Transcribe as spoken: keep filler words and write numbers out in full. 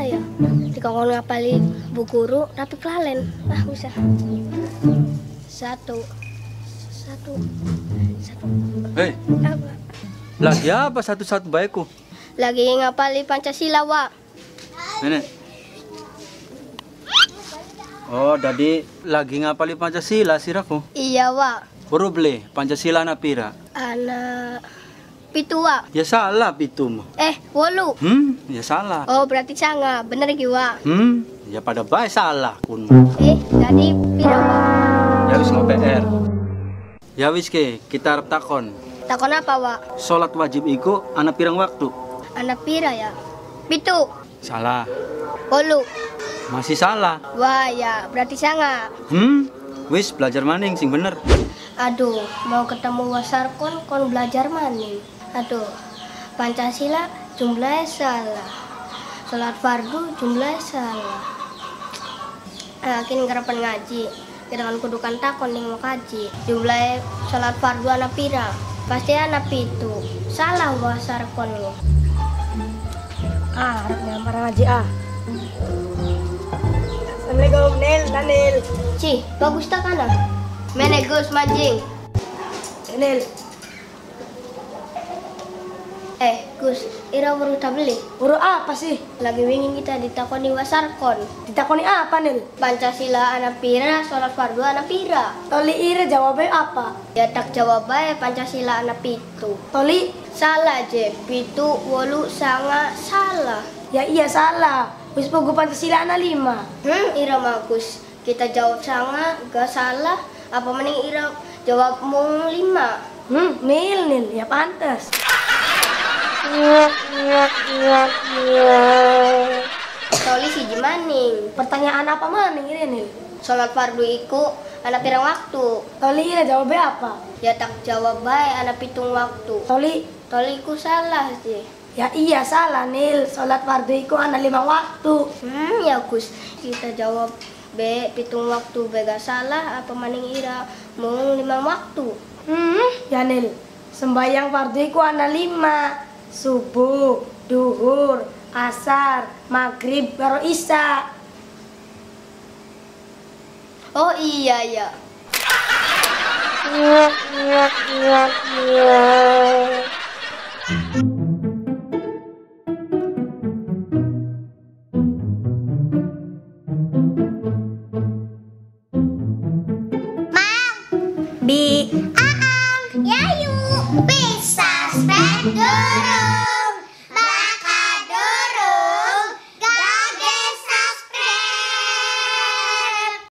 salah ya. Jika kau ngapali bu guru tapi kelalen. Ah bisa. Satu, satu, satu. Hei, Apa? lagi apa satu-satu baikku? Lagi ngapali Pancasila, Wak. Nenek. Oh, jadi lagi ngapali Pancasila siraku. Iya, Wak. Baru beli Pancasila na pira. Anak pitu, Wak. Ya salah pitum. Eh, wolu. Hmm, ya salah. Oh, berarti sanga. Bener ki, Wak. Hmm, ya pada baik salah kun. Eh, jadi pira, Wak? Ya wis no P R. Ya wis ke, kita arep takon. Takon apa, Wak? Salat wajib iku ana pirang waktu? Anak pira ya? Pitu. Salah. Wolu. Masih salah. Wah, ya berarti sanga. Hmm, wis belajar maning sing bener. Aduh, mau ketemu wasarkon kon belajar maning. Aduh, Pancasila jumlahnya salah. Salat fardu jumlahnya salah. Ah, kini ngerapan ngaji. Kita kan kudukan takon ning mau kaji. Jumlahnya salat fardu anak pira? Pasti anak pitu. Salah wasarkon lo. Ah, harap nyamar ngaji ah. Assalamualaikum, Nil, Nanil. Ci, bagus tak kana? Mene Gus mancing. Nil, Eh, Gus, ira baru tak beli. urut apa sih? Lagi ingin kita ditakoni wasarkon. Ditakoni apa, Nil? Pancasila anak pira, sholat fardu anak pira. Toli ira jawabnya apa? Ya tak jawab bae Pancasila anak pitu. Toli, Salah je, pitu, wolu, sanga, salah. ya iya salah. Wis pogo Pancasila anak lima. Hmm, ira bagus. Kita jawab sanga, gak salah. Apa mending ira jawab mung lima. Hmm, Nil, Nil, ya pantas. Toli si jimaning. Pertanyaan apa maning ini, Nil? Sholat fardu iku anak pirang waktu. Toli ira jawabnya apa? Ya tak jawab bae anak pitung waktu. Toli, Toli ku salah sih. ya iya salah, Nil. Salat fardu iku anak lima waktu. Hmm, ya Gus, kita jawab B, pitung waktu B gak salah, apa maning ira mung lima waktu. Hmm, ya Nil. Sembayang fardu iku ana lima. Subuh, duhur, asar, maghrib, karo isya. Oh iya ya. Bi Aang Yayu bisa spread guru.